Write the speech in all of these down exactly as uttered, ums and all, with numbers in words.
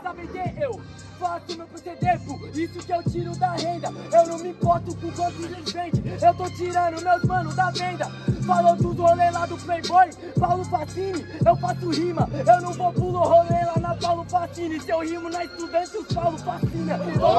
começa a vender, eu faço meu proceder, por isso que eu tiro da renda. Eu não me importo com quanto eles vendem, eu tô tirando meus manos da venda. Falou dos rolê lá do Playboy, Paulo Facini, eu faço rima. Eu não vou pulo rolê lá na Paulo Facini. Se eu rimo na estudante, os Paulo Fascina.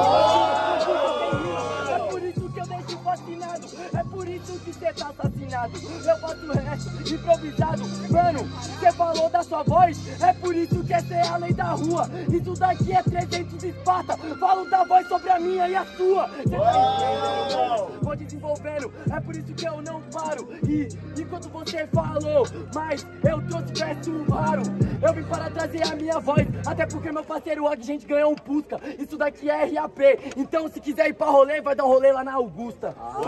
É por isso que eu deixo fascinado, é por isso que cê tá assassinado. Eu faço resto improvisado, mano, cê falou da sua voz, é por isso que essa é a lei da rua. Isso daqui é trezentos de Esparta, falo da voz sobre a minha e a sua. Cê tá entendendo? Vou desenvolvendo, é por isso que eu não paro. E enquanto você falou, mas eu trouxe verso raro. Eu vim para trazer a minha voz, até porque meu parceiro Og, gente, ganhou um Pusca. Isso daqui é R A P, então se quiser ir pra rolê, vai dar um rolê lá na Augusta. Ah.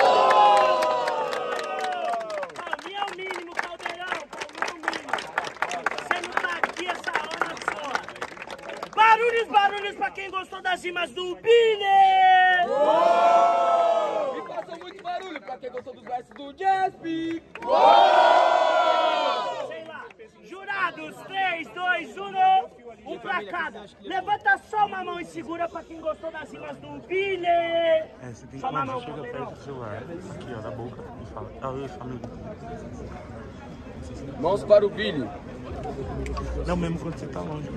Pra mim é o mínimo, Caldeirão, pra mim é o mínimo. Você não tá aqui essa hora só. Barulhos, barulhos pra quem gostou das rimas do Billy! E façam muito barulho pra quem gostou dos versos do Jaspi! Sei lá, jurados, três, dois, um, um pra cada. Levanta só uma mão e segura pra quem gostou das rimas do Billy! É, você tem que só uma mão, chega perto do celular, aqui ó, da boca, e fala, ah, eu, família. Mãos para o Billy. Não, mesmo quando você tá longe.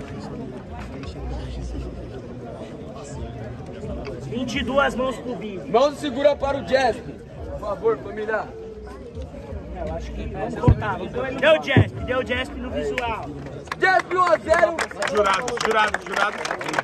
vinte e duas mãos pro Billy. Mãos segura para o Jaspi. Por favor, família. Eu acho que vamos voltar. Deu Jasp, deu Jasp no visual. Jaspi um a zero. Jurado, jurado, jurado.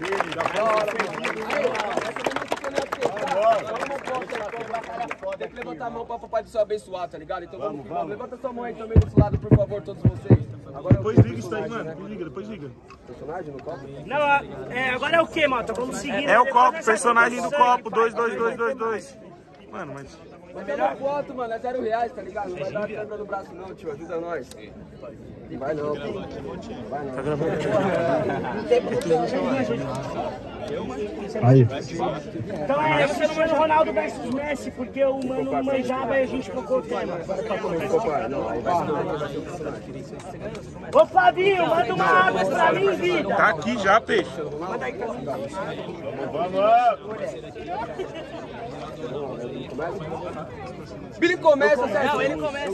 Tem que levantar a mão para o papai do céu abençoar, tá ligado? Então vamos, vamos. Levanta sua mão aí também desse lado, por favor, todos vocês. Agora depois liga isso aí, mano. Depois liga, depois liga. Personagem no copo? Não, é, agora é o que, Mota? Vamos seguir. É o copo, personagem do copo, dois, dois, dois, dois, dois. Mano, mas... Melhor foto, mano, é zero reais, tá ligado? Não vai dar câmera no braço não, tio, ajuda nós. Não vai não, pô. Vai não. Tá gravando? Aí. Então é, você não manda o Ronaldo versus Messi, porque o mano não manjava e a gente colocou o tema. Ô Flavinho, manda uma água pra mim, vida. Tá aqui já, peixe. Manda aí, Billy começa, Sérgio. Não, ele começa.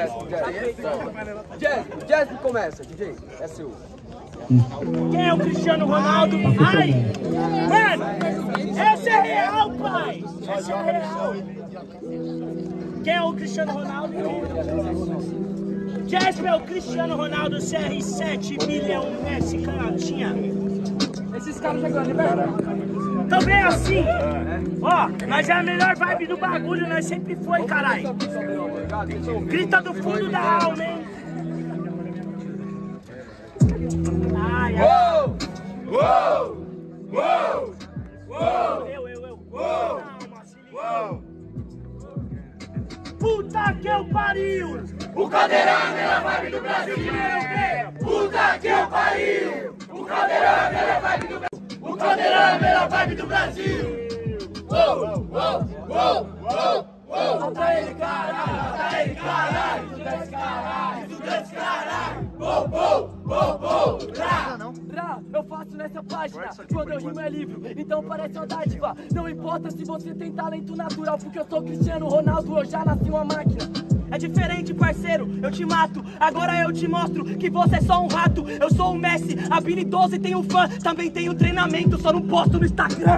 Jaspi, Jaspi começa, D J. É seu. Quem é o Cristiano Ronaldo? Ai! Mano, esse é real, pai! Esse é real! Quem é o Cristiano Ronaldo? Jasper é o Cristiano Ronaldo, C R sete milhão Messi, canhotinha. Esses caras já ganham, né? Também assim, ó, nós é a melhor vibe do bagulho, nós sempre foi, caralho. Grita do fundo da alma, hein? Ai, ai. Uou! Uou! Uou! Eu, eu, eu. Calma, se liga. Puta que eu pariu! O Caldeirão é a melhor vibe do Brasil! Puta que eu pariu! O Caldeirão é a melhor vibe do Brasil! O Caldeirão é a melhor vibe do Brasil! Uou! Uou! Uou! Uou! Uou! Solta ele, caralho! Solta ele, caralho! Estudante, caralho! Estudante, caralho! Uou! Uou! Uou! Uou! Rá! Rá! Eu faço nessa página, quando eu rimo é livre, então parece uma dádiva. Não importa se você tem talento natural, porque eu sou Cristiano Ronaldo, eu já nasci uma máquina. É diferente, parceiro, eu te mato. Agora eu te mostro que você é só um rato. Eu sou o Messi, habilidoso e tenho fã. Também tenho treinamento, só não posto no Instagram.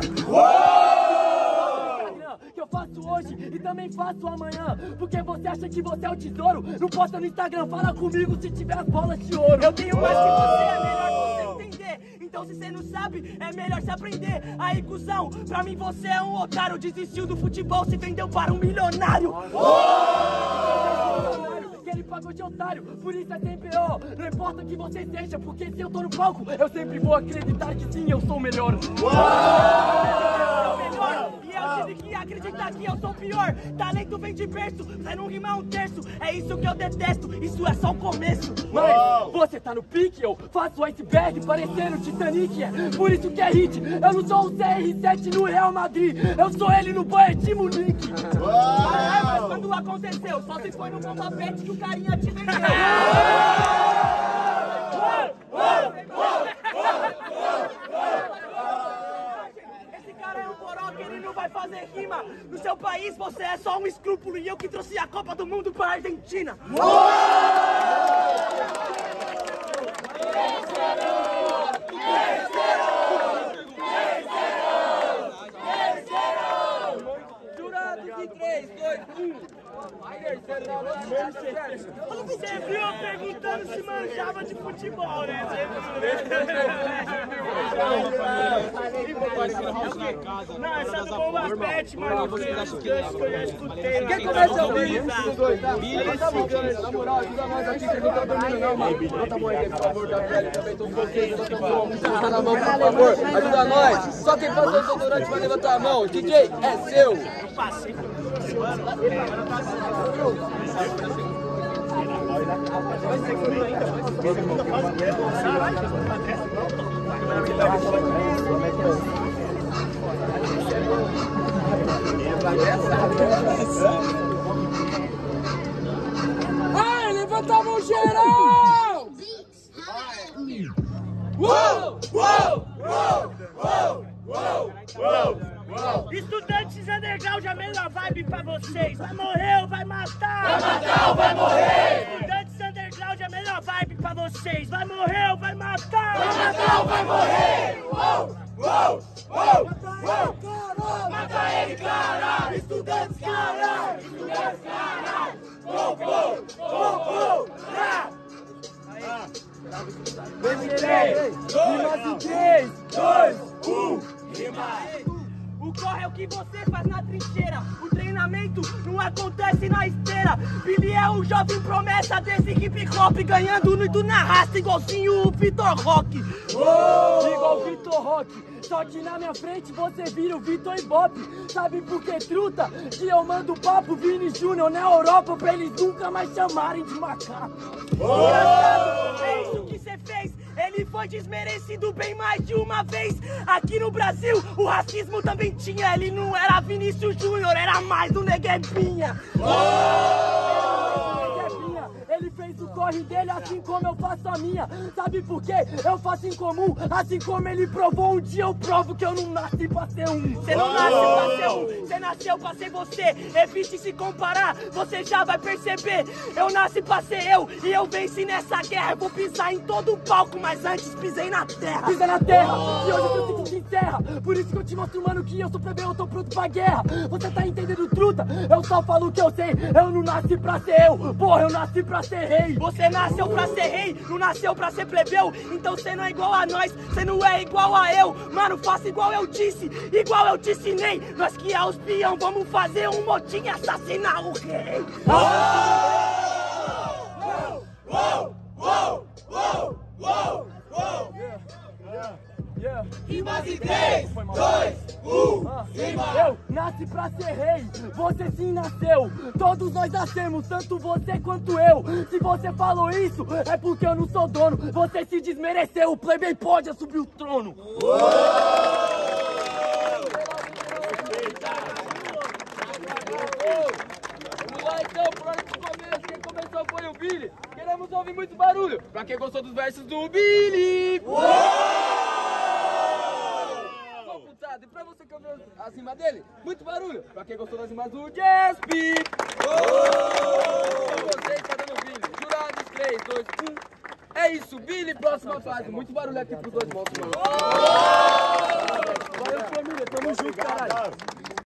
Que eu faço hoje e também faço amanhã. Porque você acha que você é o tesouro? Não posta no Instagram, fala comigo se tiver as bolas de ouro. Eu tenho mais que você, é melhor você entender. Então se você não sabe, é melhor se aprender. Aí, cuzão, pra mim você é um otário. Desistiu do futebol, se vendeu para um milionário. Que ele pagou de otário, por isso é sempre ó. Não importa o que você seja, porque se eu tô no palco, eu sempre vou acreditar que sim, eu sou o melhor. E eu tive que acreditar que eu sou o pior. Talento vem de berço, você não rimar um terço. É isso que eu detesto, isso é só o começo. Mas você tá no pique, eu faço iceberg parecendo Titanic. É por isso que é hit, eu não sou o C R sete no Real Madrid. Eu sou ele no Bayern de Munique. Ah, mas quando aconteceu, só se foi no Bomba Pet que o carinha te vendeu. país, você é só um escrúpulo e eu que trouxe a Copa do Mundo pra Argentina. três, dois, um. Você viu eu perguntando se manjava de futebol, né? Não, essa do Bomba Pet, mano, foi um dos ganchos que eu já escutei. Quem começa o Billy? Na moral, ajuda nós aqui, que a gente tá dormindo não, mano. Bota a mão aí, por favor, Gabriel, também tô um pouquinho, tá na mão, por favor, ajuda nós. Só quem passou o desodorante vai levantar a mão. D J, é seu. Eu passei. Ai, levanta a mão geral! Uou! Uou! Uou! Uou! Uou! Uou! Estudantes underground, a melhor vibe pra vocês. Vai morrer ou vai matar? Vai matar ou vai morrer? Estudantes underground, a melhor vibe pra vocês. Vai morrer ou vai matar? Vai matar ou vai morrer? Uou! Uou! Uou! Uou! Mata ele, cara! Estudantes, cara! Estudantes, cara! Uou! Uou! Uou! Uou! três, dois, um, rima! O corre é o que você faz na trincheira. O treinamento não acontece na esteira. Billy é o jovem promessa desse hip hop, ganhando muito na raça, igualzinho o Vitor Roque. Oh! Igual o Vitor Roque. Só que na minha frente você vira o Vitor Ibope. Sabe por que, truta? Que eu mando papo Vini Júnior na Europa pra eles nunca mais chamarem de macaco. Oh! É isso que você fez. Ele foi desmerecido bem mais de uma vez. Aqui no Brasil, o racismo também tinha. Ele não era Vinícius Júnior, era mais do Neguebinha. Oh! Ele fez o corre dele assim como eu faço a minha. Sabe por quê? Eu faço em comum, assim como ele provou. Um dia eu provo que eu não nasci pra ser um. Você não nasceu pra ser um, você nasceu pra ser você. Evite se comparar, você já vai perceber. Eu nasci pra ser eu e eu venci nessa guerra. Eu vou pisar em todo o palco, mas antes pisei na terra. Pisa na terra, e hoje eu tô se encerra. Por isso que eu te mostro, mano, que eu sou plebeu, eu tô pronto pra guerra. Você tá entendendo, truta? Eu só falo o que eu sei. Eu não nasci pra ser eu, porra, eu nasci pra ser rei. Você nasceu pra ser rei, não nasceu pra ser plebeu. Então você não é igual a nós, você não é igual a eu. Mano, faça igual eu disse, igual eu te ensinei. Nós que é os peão, vamos fazer um motim e assassinar o rei. Uou! Uou! Uou! Uou! Uou! Uou! Yeah. Rimas em três, dois, um, rima! Eu nasci pra ser rei, você sim nasceu. Todos nós nascemos, tanto você quanto eu. Se você falou isso, é porque eu não sou dono. Você se desmereceu, o playboy pode subir o trono. Uou! Vamos lá então, por hora que começa, quem começou foi o Billy. Queremos ouvir muito barulho, pra quem gostou dos versos do Billy. Uou! E pra você que ouviu a rima dele, muito barulho. Pra quem gostou das rimas do Jaspi. Oh! Você está dando Billy. Jurados, três, dois, um. É isso, Billy, próxima fase. Muito barulho aqui pros dois voltos, mano. Oh! Valeu, família. Tamo junto, caralho.